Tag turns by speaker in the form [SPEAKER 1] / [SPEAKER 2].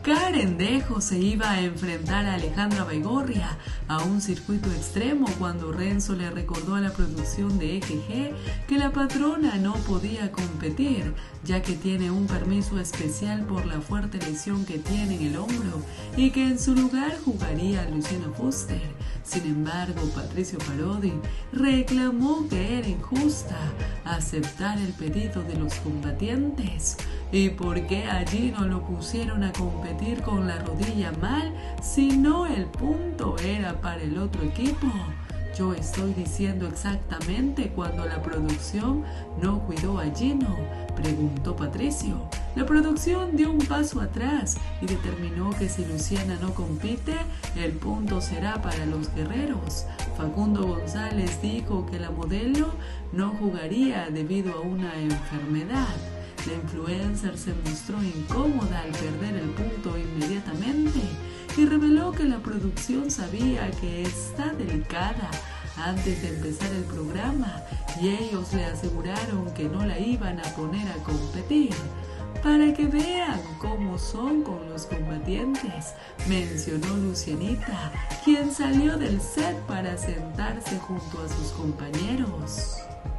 [SPEAKER 1] Karen Dejo se iba a enfrentar a Alejandra Baigorria a un circuito extremo cuando Renzo le recordó a la producción de EGG que la patrona no podía competir, ya que tiene un permiso especial por la fuerte lesión que tiene en el hombro y que en su lugar jugaría Luciana Fuster. Sin embargo, Patricio Parodi reclamó que era injusta aceptar el pedido de los combatientes. ¿Y por qué allí no lo pusieron a competir con la rodilla mal si no el punto era para el otro equipo? Yo estoy diciendo exactamente cuando la producción no cuidó a Gino, preguntó Patricio. La producción dio un paso atrás y determinó que si Luciana no compite, el punto será para los guerreros. Facundo González dijo que la modelo no jugaría debido a una enfermedad. La influencer se mostró incómoda al perder el punto inmediatamente y reveló que la producción sabía que está delicada antes de empezar el programa y ellos le aseguraron que no la iban a poner a competir. Para que vean cómo son con los combatientes, mencionó Lucianita, quien salió del set para sentarse junto a sus compañeros.